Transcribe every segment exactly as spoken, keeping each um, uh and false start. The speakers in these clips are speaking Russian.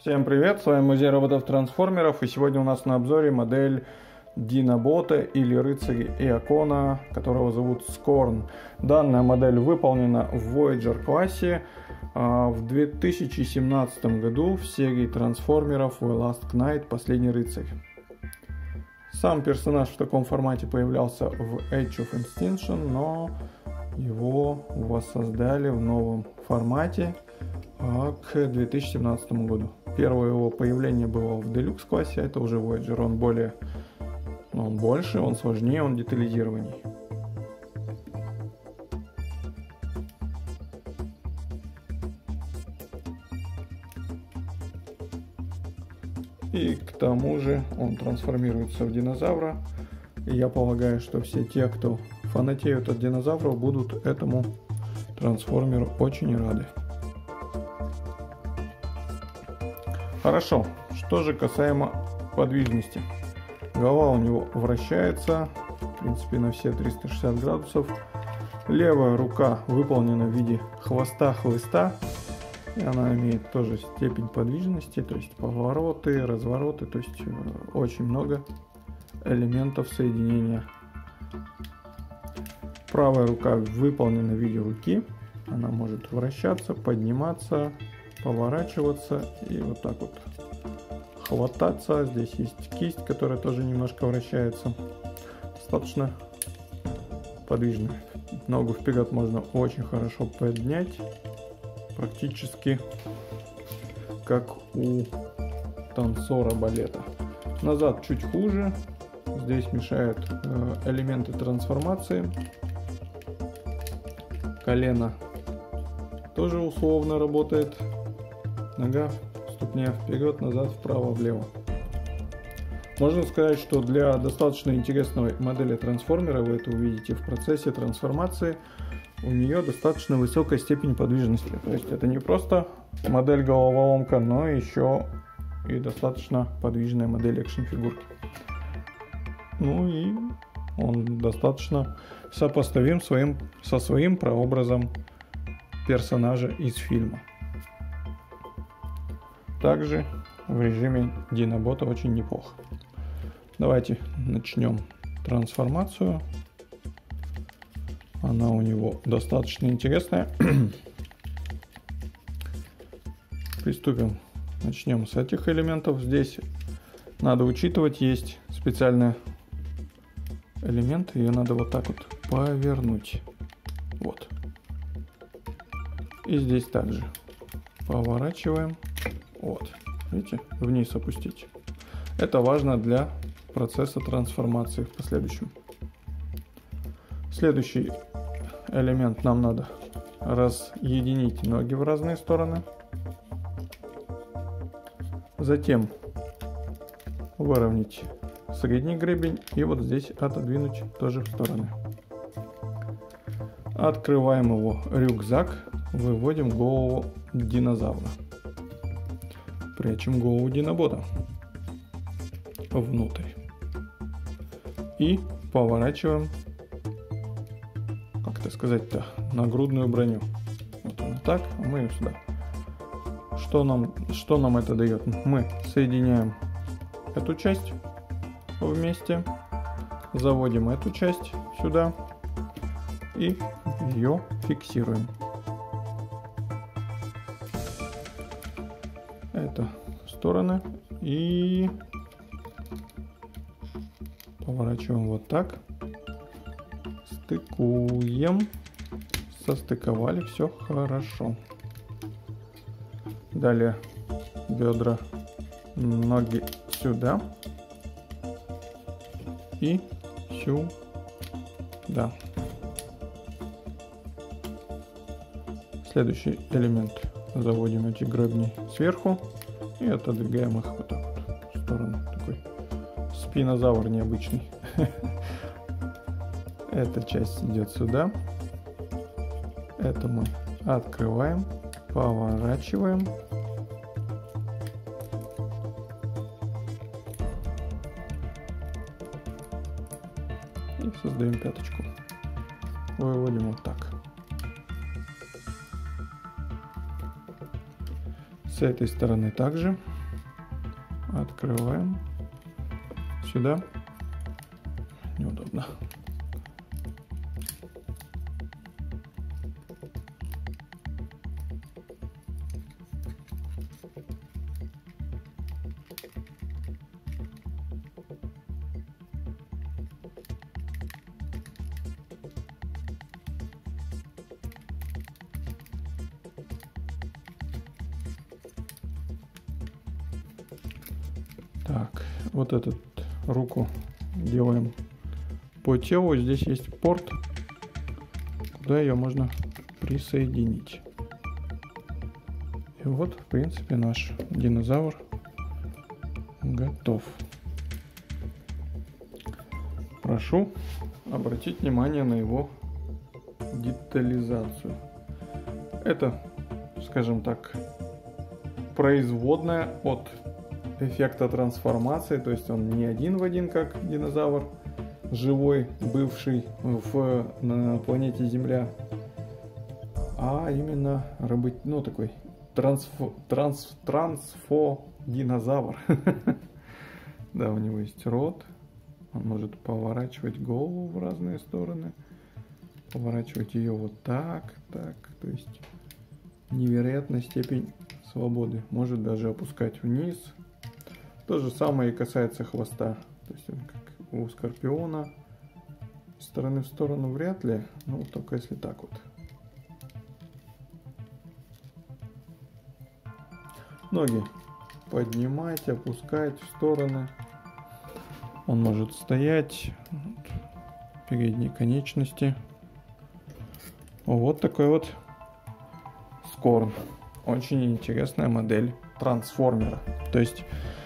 Всем привет, с вами Музей роботов-трансформеров, и сегодня у нас на обзоре модель Динобота или рыцарь Иакона, которого зовут Скорн. Данная модель выполнена в Voyager классе а, в две тысячи семнадцатом году в серии трансформеров The Last Knight, Последний рыцарь. Сам персонаж в таком формате появлялся в Age of Extinction, но его воссоздали в новом формате а, к две тысячи семнадцатому году. Первое его появление было в Deluxe классе, это уже Voyager, он более, он больше, он сложнее, он детализированней. И к тому же он трансформируется в динозавра. И я полагаю, что все те, кто фанатеют от динозавров, будут этому трансформеру очень рады. Хорошо, что же касаемо подвижности. Голова у него вращается, в принципе, на все триста шестьдесят градусов. Левая рука выполнена в виде хвоста-хлыста. И она имеет тоже степень подвижности, то есть повороты, развороты, то есть очень много элементов соединения. Правая рука выполнена в виде руки. Она может вращаться, подниматься, поворачиваться и вот так вот хвататься. Здесь есть кисть, которая тоже немножко вращается. Достаточно подвижно. Ногу вперед можно очень хорошо поднять. Практически как у танцора балета. Назад чуть хуже. Здесь мешают элементы трансформации. Колено тоже условно работает. Нога, ступня вперед, назад, вправо, влево. Можно сказать, что для достаточно интересной модели трансформера, вы это увидите в процессе трансформации, у нее достаточно высокая степень подвижности. То есть это не просто модель головоломка, но еще и достаточно подвижная модель экшн-фигурки. Ну и он достаточно сопоставим своим, со своим прообразом персонажа из фильма. Также в режиме Динобота очень неплохо. Давайте начнем трансформацию. Она у него достаточно интересная. Приступим. Начнем с этих элементов. Здесь надо учитывать, есть специальный элемент. Ее надо вот так вот повернуть. Вот. И здесь также поворачиваем. Вот. Видите? Вниз опустить. Это важно для процесса трансформации в последующем. Следующий элемент, нам надо разъединить ноги в разные стороны. Затем выровнять средний гребень и вот здесь отодвинуть тоже в стороны. Открываем его рюкзак, выводим голову динозавра. Прячем голову динобота внутрь. И поворачиваем, как это сказать-то, нагрудную броню. Вот он так, а мы ее сюда. Что нам, что нам это дает? Мы соединяем эту часть вместе, заводим эту часть сюда и ее фиксируем. Это в стороны и поворачиваем вот так. Стыкуем. Состыковали, все хорошо. Далее бедра, ноги сюда и сюда. Следующий элемент. Заводим эти гребни сверху и отодвигаем их вот так вот в сторону. Такой спинозавр необычный. Эта часть идет сюда. Это мы открываем, поворачиваем. И создаем пяточку. Выводим вот так. С этой стороны также Открываем. Сюда. Неудобно. Так, вот эту руку делаем по телу. Здесь есть порт, куда ее можно присоединить. И вот, в принципе, наш динозавр готов. Прошу обратить внимание на его детализацию. Это, скажем так, производная от эффекта трансформации, то есть он не один в один, как динозавр живой, бывший в, на планете Земля, а именно работ... ну, такой трансфо... транс... трансфо-динозавр. Да, у него есть рот, он может поворачивать голову в разные стороны, поворачивать ее вот так, так, то есть невероятная степень свободы, может даже опускать вниз. То же самое и касается хвоста. То есть он как у скорпиона. Из стороны в сторону вряд ли, но только если так вот. Ноги поднимать, опускать в стороны. Он может стоять. Передние конечности. Вот такой вот Скорн. Очень интересная модель трансформера. То есть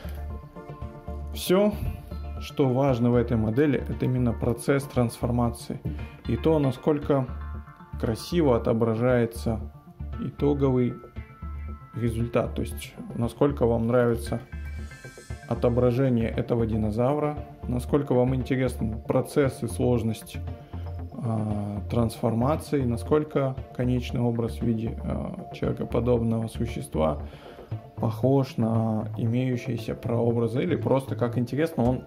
все, что важно в этой модели, это именно процесс трансформации. И то, насколько красиво отображается итоговый результат. То есть, насколько вам нравится отображение этого динозавра, насколько вам интересен процесс и сложность э, трансформации, насколько конечный образ в виде э, человекоподобного существа похож на имеющиеся прообразы, или просто как интересно он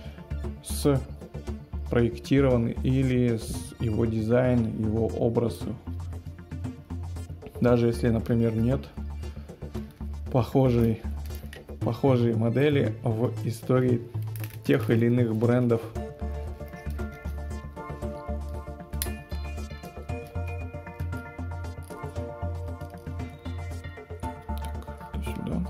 спроектирован, или с его дизайн, его образ. Даже если, например, нет похожей, похожей модели в истории тех или иных брендов. Сюда.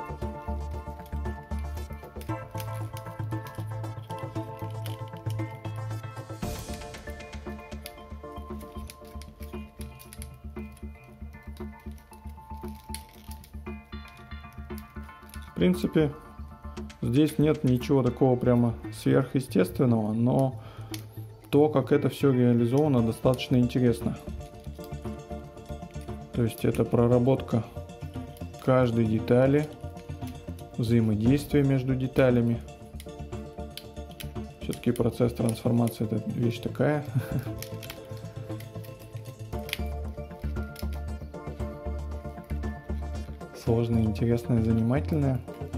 В принципе, здесь нет ничего такого прямо сверхъестественного, но то, как это все реализовано, достаточно интересно. То есть это проработка каждой детали, взаимодействие между деталями. Все-таки процесс трансформации — это вещь такая. Сложная, интересная, занимательная.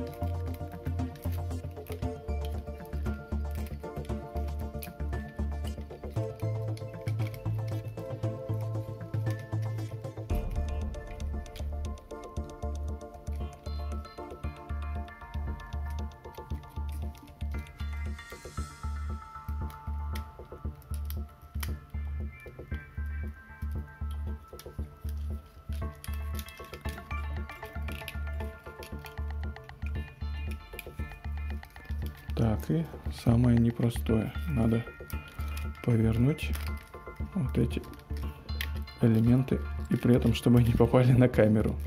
Так, и самое непростое. Надо повернуть вот эти элементы, и при этом, чтобы они попали на камеру.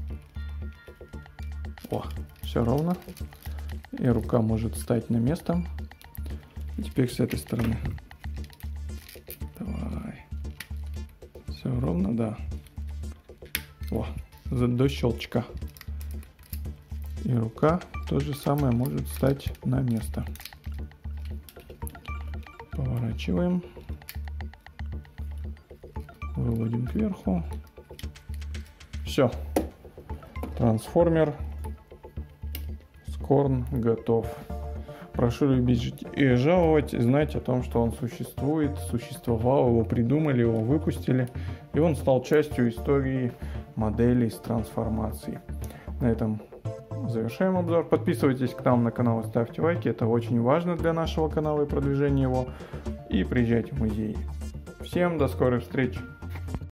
О, все ровно. И рука может встать на место. И теперь с этой стороны. Давай. Все ровно, да. О, до щелчка. И рука то же самое может встать на место. Поворачиваем. Выводим кверху. Все. Трансформер Скорн готов. Прошу любить и жаловать, знать о том, что он существует, существовал, его придумали, его выпустили, и он стал частью истории моделей с трансформацией. На этом завершаем обзор. Подписывайтесь к нам на канал и ставьте лайки, это очень важно для нашего канала и продвижения его. И приезжайте в музей. Всем до скорых встреч!